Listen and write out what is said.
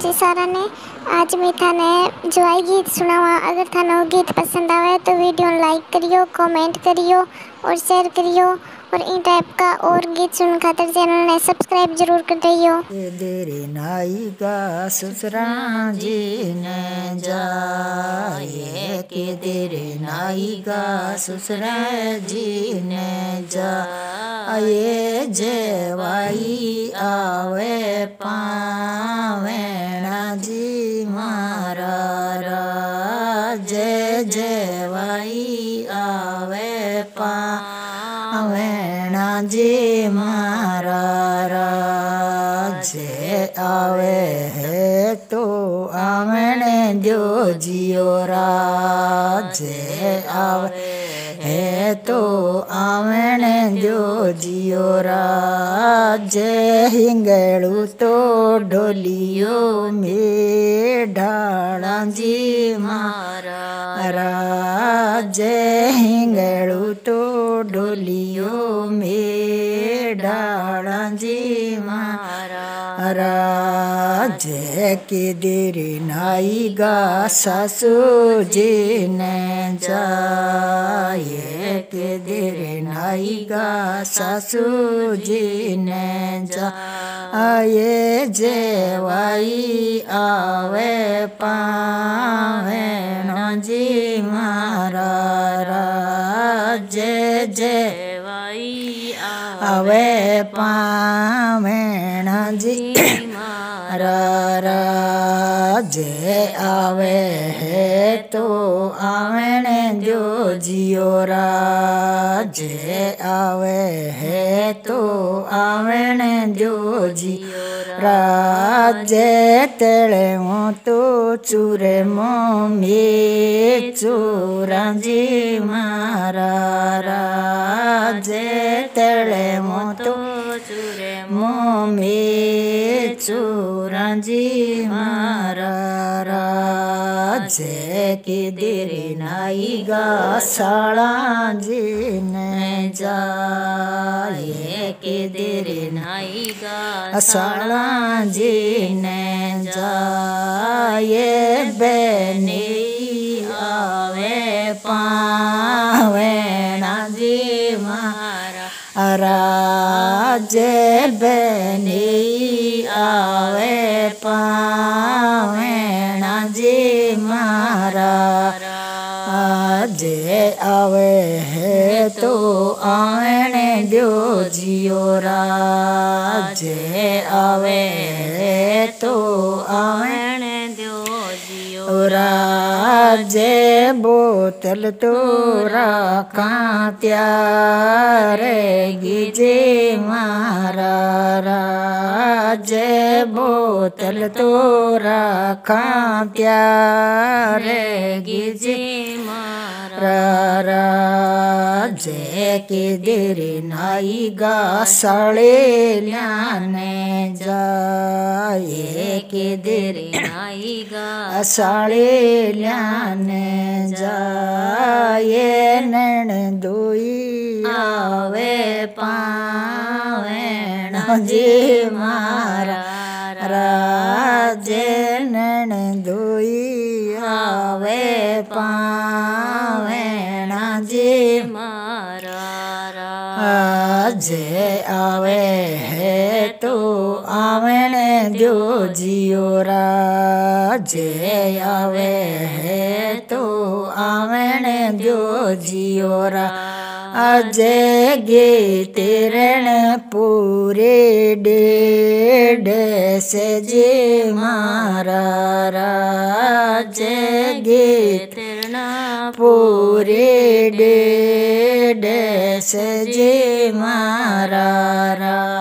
जी सारा ने। आज मैं थाने जो आई गीत सुनावा। अगर थाने वो गीत पसंद आवे तो वीडियो लाइक करियो, कमेंट करियो और शेयर करियो। और इन टाइप का और गीत सुन खातर चैनल ने सब्सक्राइब जरूर कर दियो। देरे नाई का ससुरा जी ने जाए के देरे नाई का ससुरा जी ने जाए जेवाई आवे पावेणा जी मारा जय जेवाई आवे पावेणा जी मारा जे आवे है तो आमने दो जियो जे आवे है तो आमने दो जियो जे हिंगड़ू तो ढोलियो में ढाला जी मारा जे हिंगड़ू तो ढोलियो में ढाला जी मारा जय के देरे नाई गा सासू जी ने जाए के देरे नाई गा सासू जी ने जाए जेवाई आवे पावेणा जी मारा जय जेवाई आवे पावेणा जी जे आवे है तो आवेने दो जियो जे आवे है तो आवेने दो जियो जे तेले मो तो चूरे मो में चूरा जी मारा जे तेले मो तो चूरे मो में चूरा जी मारा जे के देरे नाई गा साला जी ने जाए के देरे नाई गा साला जी ने जाए बेनी आवे पावेणा जी मारा जे बेनी आवे पावेणा जी मारा जे आवे है तो आने दो जियो जे आवे है तो आने दो जियो जे बोतल तो रखा त्यारे गिजे मारा जे बोतल तो रखा त्यारे गिजे मारा जे के देरे नाई गा साले ल्याने जाए के देरे नाई गा साले ल्याने जाए नैन दोई आवे पावेणा जी मारा जे नैन दोई आवे पावेणा जी मारा जे आवे है तो आवेने दो जियो जे आवे है तो आवेने दो जियो जे गे तेरण पूरे डेढ़ से जे मारा जे गे तेरण पूरे डेढ़ से जे मारा